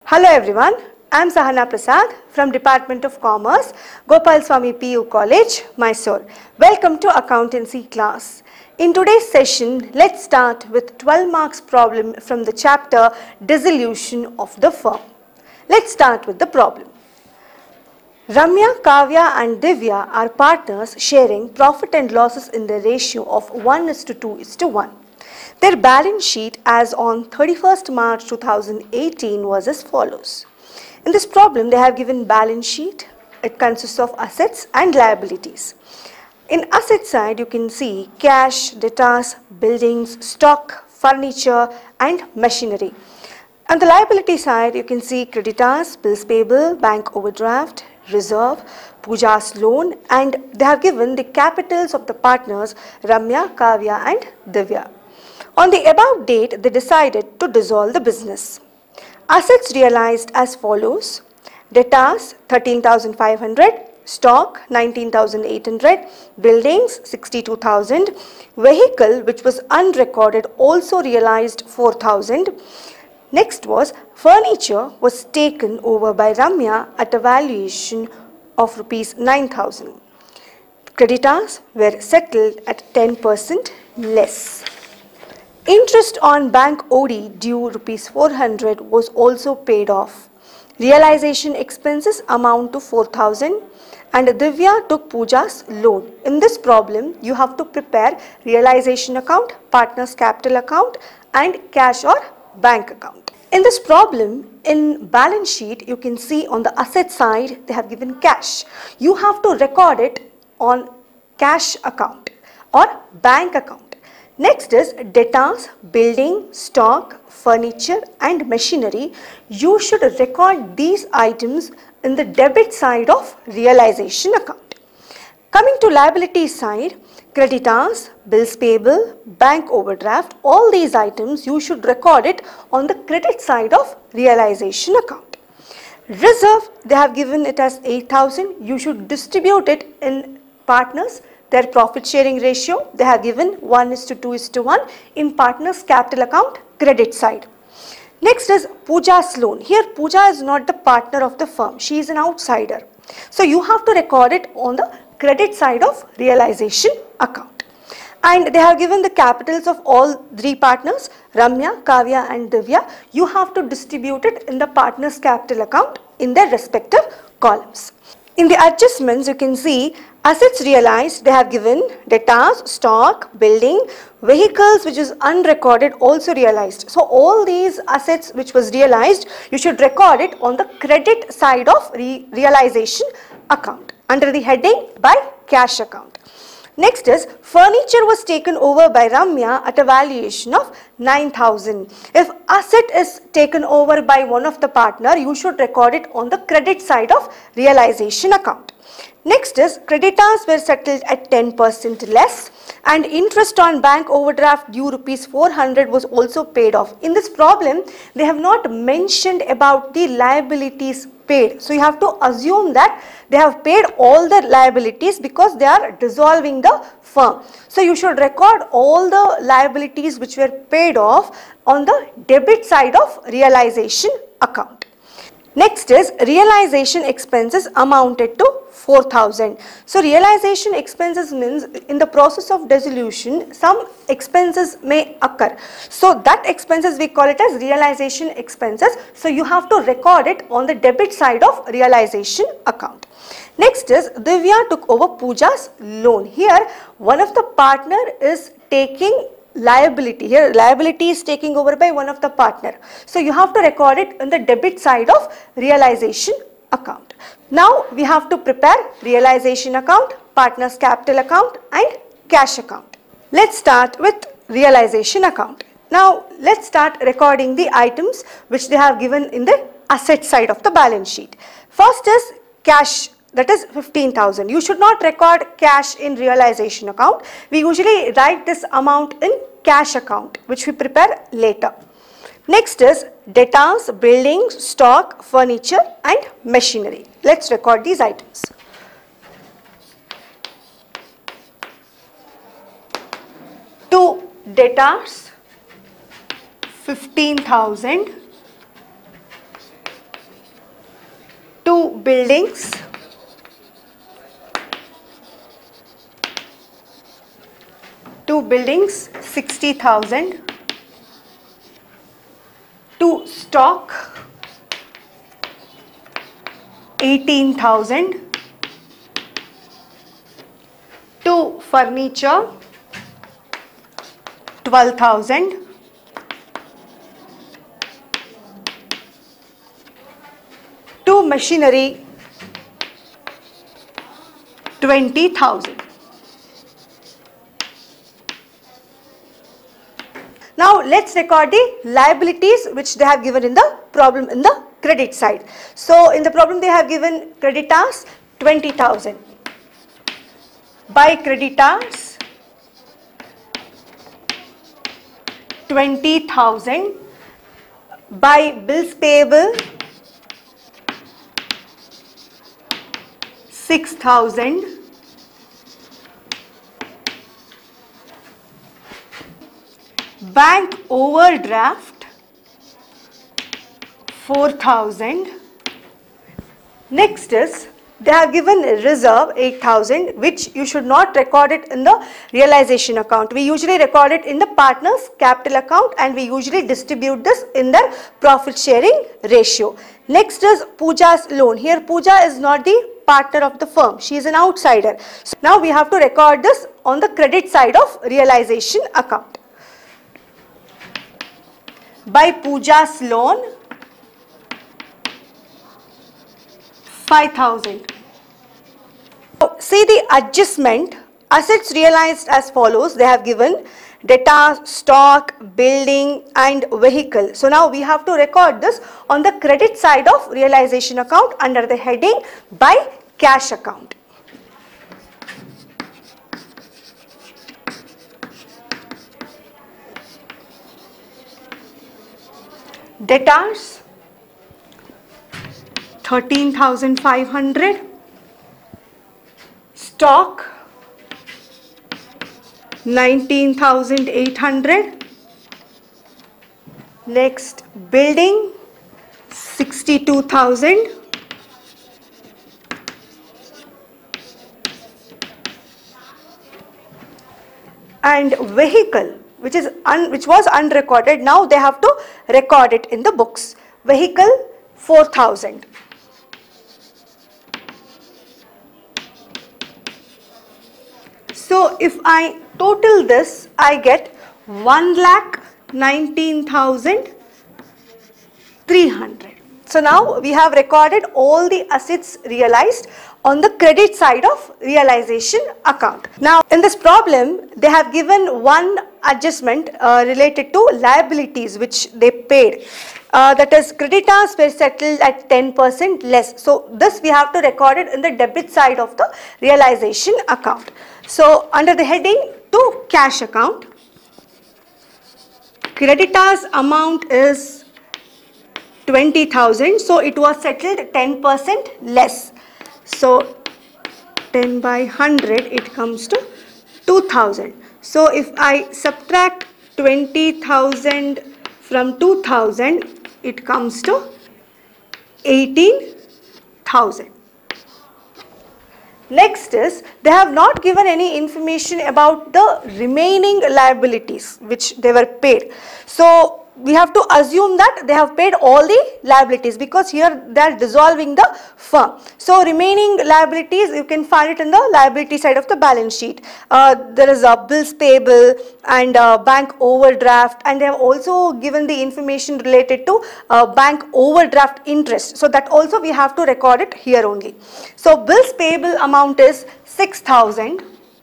Hello everyone, I am Sahana Prasad from Department of Commerce, Gopal Swami PU College, Mysore. Welcome to Accountancy class. In today's session, let's start with 12 marks problem from the chapter Dissolution of the Firm. Let's start with the problem. Ramya, Kavya and Divya are partners sharing profit and losses in the ratio of 1:2:1. Their balance sheet as on 31st March 2018 was as follows. In this problem, they have given balance sheet. It consists of assets and liabilities. In asset side, you can see cash, debtors, buildings, stock, furniture and machinery. On the liability side, you can see creditors, bills payable, bank overdraft, reserve, Pooja's loan, and they have given the capitals of the partners Ramya, Kavya and Divya. On the above date, they decided to dissolve the business. Assets realized as follows. Debtors 13,500, stock 19,800, buildings 62,000, vehicle which was unrecorded also realized 4,000. Next was furniture was taken over by Ramya at a valuation of rupees 9,000. Creditors were settled at 10% less. Interest on bank OD due rupees 400 was also paid off. Realization expenses amount to 4,000 and Divya took Pooja's loan. In this problem, you have to prepare realization account, partner's capital account and cash or bank account. In this problem, in balance sheet, you can see on the asset side, they have given cash. You have to record it on cash account or bank account. Next is debtors, building, stock, furniture and machinery. You should record these items in the debit side of realization account. Coming to liability side, creditors, bills payable, bank overdraft, all these items you should record it on the credit side of realization account. Reserve, they have given it as 8,000. You should distribute it in partners. Their profit sharing ratio, they have given 1:2:1 in partners capital account credit side. Next is Pooja's loan. Here Pooja is not the partner of the firm. She is an outsider. So you have to record it on the credit side of realization account. And they have given the capitals of all three partners, Ramya, Kavya and Divya. You have to distribute it in the partner's capital account in their respective columns. In the adjustments, you can see assets realized, they have given debtors, stock, building, vehicles which is unrecorded also realized. So all these assets which was realized, you should record it on the credit side of realization account under the heading by cash account. Next is furniture was taken over by Ramya at a valuation of 9,000. If asset is taken over by one of the partner, you should record it on the credit side of realization account. Next is creditors were settled at 10% less and interest on bank overdraft due rupees 400 was also paid off. In this problem, they have not mentioned about the liabilities paid. So you have to assume that they have paid all the liabilities because they are dissolving the firm. So you should record all the liabilities which were paid off on the debit side of realization account. Next is realization expenses amounted to 4,000. So realization expenses means in the process of dissolution, some expenses may occur. So that expenses we call it as realization expenses. So you have to record it on the debit side of realization account. Next is Divya took over Pooja's loan. Here one of the partner is taking liability. Here liability is taking over by one of the partner. So you have to record it in the debit side of realization account. Now we have to prepare realization account, partner's capital account and cash account. Let's start with realization account. Now let's start recording the items which they have given in the asset side of the balance sheet. First is cash, that is 15,000. You should not record cash in realization account. We usually write this amount in cash account which we prepare later. Next is debtors, buildings, stock, furniture and machinery. Let's record these items. To debtors 15,000, buildings, two buildings 60,000, two stock 18,000, two furniture 12,000, two machinery 20,000. Now let's record the liabilities which they have given in the problem in the credit side. So in the problem they have given creditors 20,000. By creditors 20,000. By bills payable 6,000. Bank overdraft 4,000. Next is they have given reserve 8,000, which you should not record it in the realization account. We usually record it in the partners capital account and we usually distribute this in their profit sharing ratio. Next is Pooja's loan. Here Pooja is not the partner of the firm. She is an outsider. So now we have to record this on the credit side of realization account. By Pooja's loan 5,000. See the adjustment, assets realized as follows. They have given data, stock, building and vehicle. So now we have to record this on the credit side of realization account under the heading by cash account. Debtors 13,500, stock 19,800, next building 62,000, and vehicle which was unrecorded, now they have to record it in the books. Vehicle 4,000. So if I total this, I get 1,19,300. So now we have recorded all the assets realized on the credit side of realization account. Now in this problem they have given one adjustment related to liabilities which they paid. That is creditors were settled at 10% less. So this we have to record it in the debit side of the realization account. So under the heading to cash account, creditors amount is 20,000. So it was settled 10% less. So 10 by 100 it comes to 2,000. So if I subtract 20,000 from 2,000, it comes to 18,000. Next is they have not given any information about the remaining liabilities which they were paid. So we have to assume that they have paid all the liabilities because here they are dissolving the firm. So remaining liabilities you can find it in the liability side of the balance sheet. There is a bills payable and bank overdraft, and they have also given the information related to bank overdraft interest. So that also we have to record it here only. So bills payable amount is 6,000.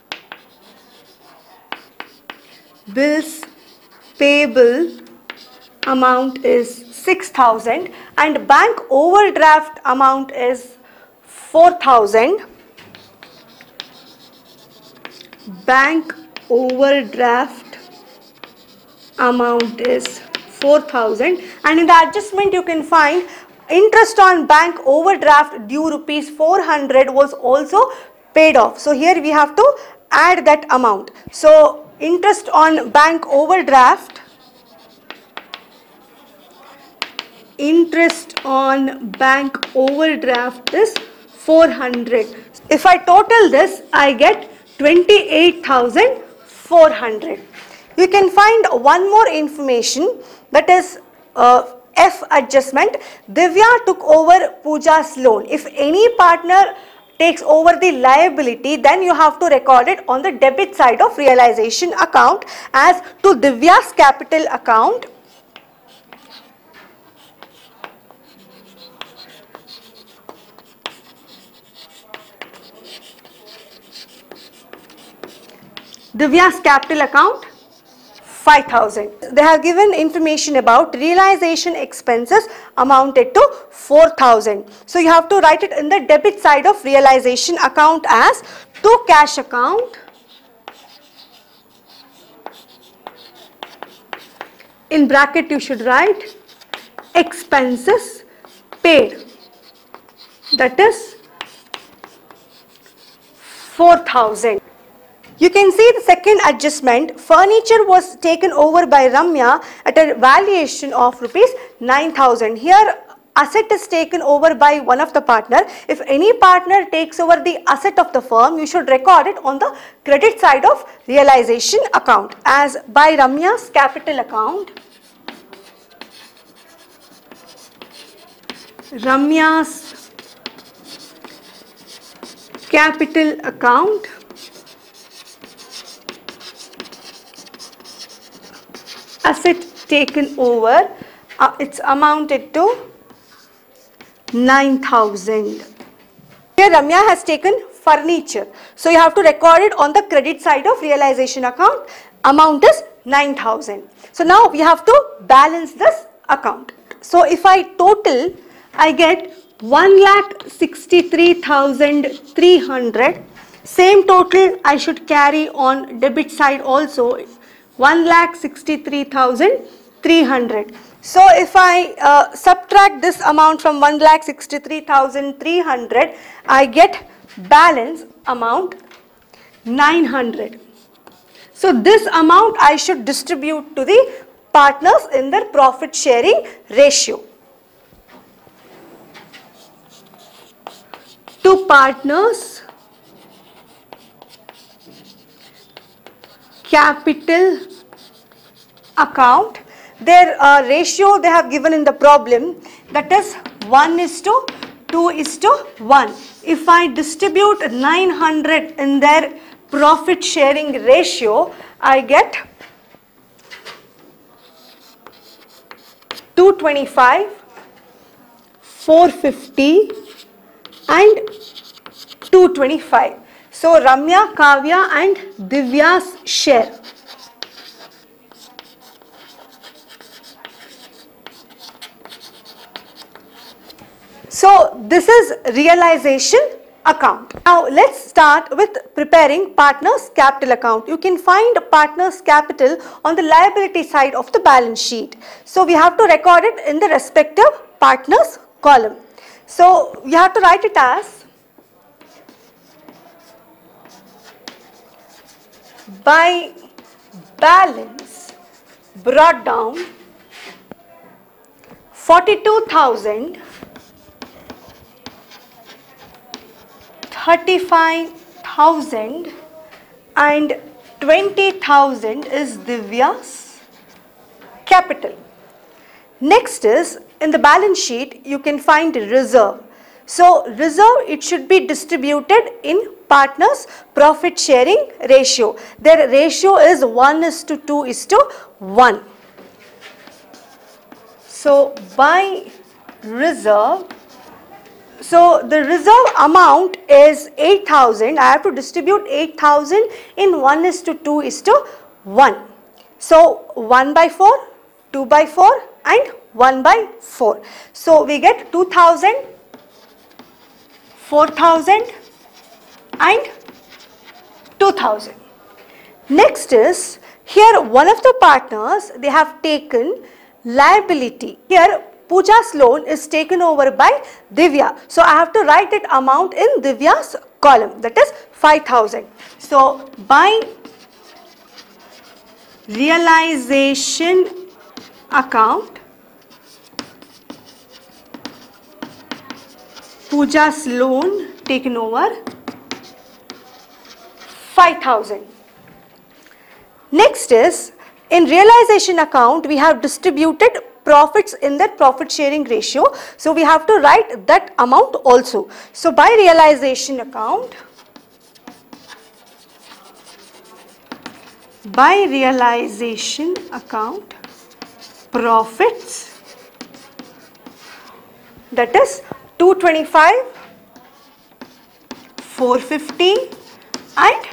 Bills payable amount is 6,000 and bank overdraft amount is 4,000. Bank overdraft amount is 4,000, and in the adjustment you can find interest on bank overdraft due rupees 400 was also paid off. So here we have to add that amount. So interest on bank overdraft interest on bank overdraft is 400. If I total this, I get 28,400. You can find one more information, that is F adjustment. Divya took over Pooja's loan. If any partner takes over the liability, then you have to record it on the debit side of realization account as to Divya's capital account. Divya's capital account 5,000. They have given information about realization expenses amounted to 4,000. So you have to write it in the debit side of realization account as to cash account. In bracket you should write expenses paid, that is 4,000. You can see the second adjustment. Furniture was taken over by Ramya at a valuation of rupees 9,000. Here asset is taken over by one of the partner. If any partner takes over the asset of the firm, you should record it on the credit side of realization account as by Ramya's capital account. Ramya's capital account. Asset taken over, it's amounted to 9,000. Here Ramya has taken furniture. So you have to record it on the credit side of realization account. Amount is 9,000. So now we have to balance this account. So if I total, I get 1,63,300. Same total I should carry on debit side also. 1,63,300. So if I subtract this amount from 1,63,300, I get balance amount 900. So this amount I should distribute to the partners in their profit sharing ratio. To partners, capital account, their ratio they have given in the problem, that is 1:2:1. If I distribute 900 in their profit sharing ratio, I get 225, 450 and 225. So Ramya, Kavya and Divya's share. So this is realization account. Now let's start with preparing partners capital account. You can find partners capital on the liability side of the balance sheet. So we have to record it in the respective partners column. So you have to write it as by balance brought down 42,000, 35,000 and 20,000 is Divya's capital. Next is in the balance sheet you can find reserve. So reserve, it should be distributed in partners profit sharing ratio. Their ratio is 1:2:1. So by reserve, so the reserve amount is 8,000. I have to distribute 8,000 in 1:2:1. So 1/4, 2/4 and 1/4. So we get 2,000, 4,000 and 2,000. Next is here one of the partners, they have taken liability. Here Pooja's loan is taken over by Divya. So I have to write that amount in Divya's column, that is 5,000. So by realization account, Pooja's loan taken over 5,000. Next is, in realization account, we have distributed profits in that profit sharing ratio. So we have to write that amount also. So by realization account, profits, that is 225, 450 and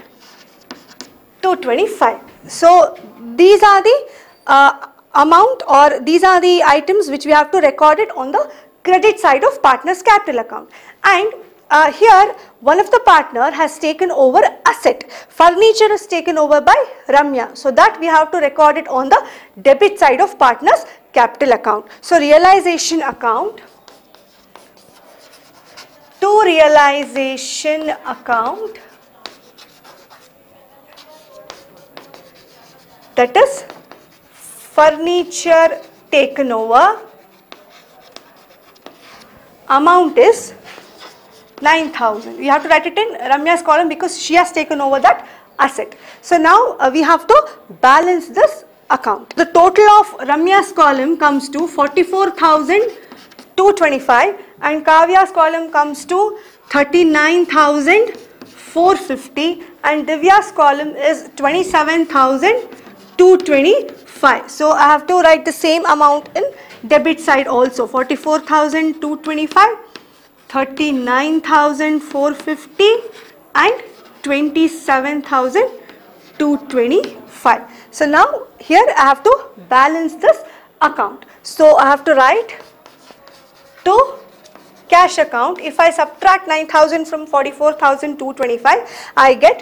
225. So these are the amount, or these are the items which we have to record it on the credit side of partner's capital account. And here one of the partner has taken over asset. Furniture is taken over by Ramya. So that we have to record it on the debit side of partner's capital account. So realization account to realization account, that is furniture taken over, amount is 9,000. We have to write it in Ramya's column because she has taken over that asset. So now we have to balance this account. The total of Ramya's column comes to 44,225 and Kavya's column comes to 39,450 and Divya's column is 27,225. So I have to write the same amount in debit side also, 44,225, 39,450 and 27,225. So now here I have to balance this account. So I have to write to cash account. If I subtract 9,000 from 44,225, I get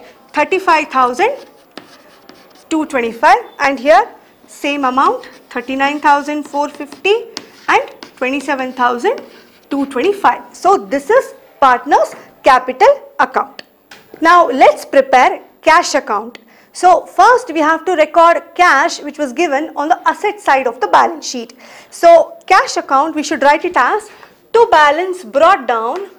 35,225 and here same amount 39,450 and 27,225. So this is partner's capital account. Now let's prepare cash account. So first we have to record cash which was given on the asset side of the balance sheet. So cash account, we should write it as to balance brought down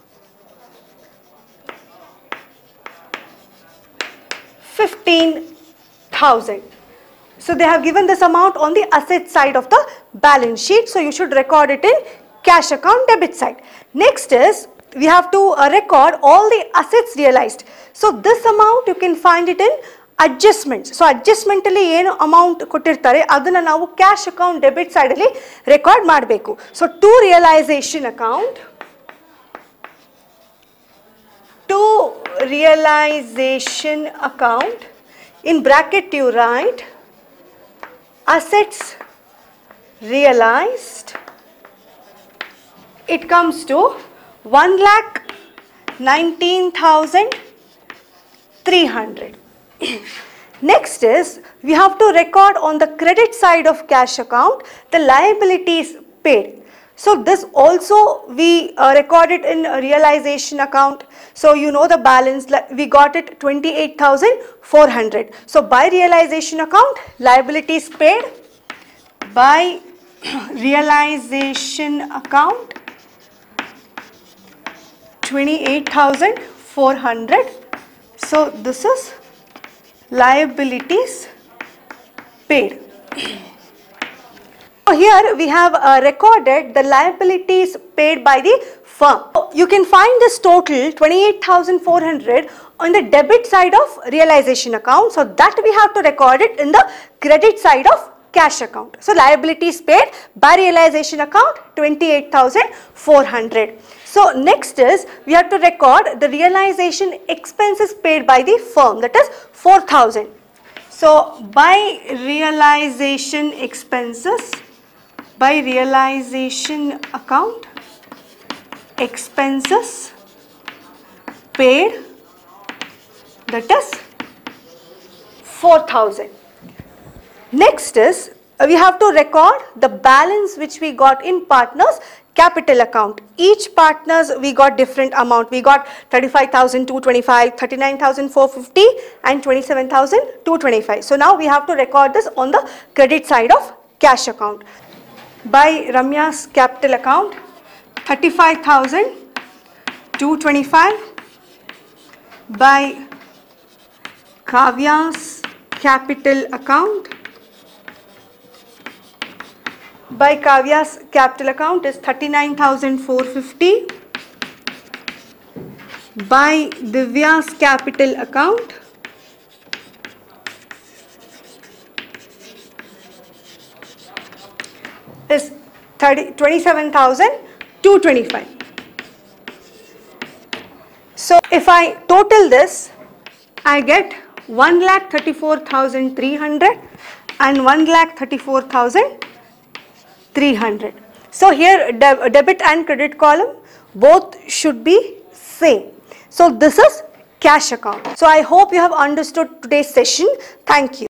15,000. So they have given this amount on the asset side of the balance sheet. So you should record it in cash account debit side. Next is we have to record all the assets realized. So this amount you can find it in adjustments. So adjustment alli ಏನು amount ಕೊಟ್ಟಿರ್ತಾರೆ ಅದನ್ನ ನಾವು cash account debit side ಅಲ್ಲಿ record ಮಾಡಬೇಕು. So to realization account in bracket you write assets realized, it comes to 1,19,300. Next is we have to record on the credit side of cash account the liabilities paid. So this also we recorded in realization account. So you know the balance, we got it 28,400. So by realization account, liabilities paid by realization account 28,400. So this is liabilities paid. Here we have recorded the liabilities paid by the firm. You can find this total 28,400 on the debit side of realization account. So that we have to record it in the credit side of cash account. So liabilities paid by realization account 28,400. So next is we have to record the realization expenses paid by the firm, that is 4,000. So by realization expenses, by realization account expenses paid, that is 4,000. Next is we have to record the balance which we got in partners capital account. Each partners we got different amount. We got 35,225, 39,450 and 27,225. So now we have to record this on the credit side of cash account. By Ramya's capital account 35,000 225 by Kavya's capital account. By Kavya's capital account is 39,450. By Divya's capital account is 27,225. So if I total this, I get 1,34,300 and 1,34,300. So here debit and credit column both should be same. So this is cash account. So I hope you have understood today's session. Thank you.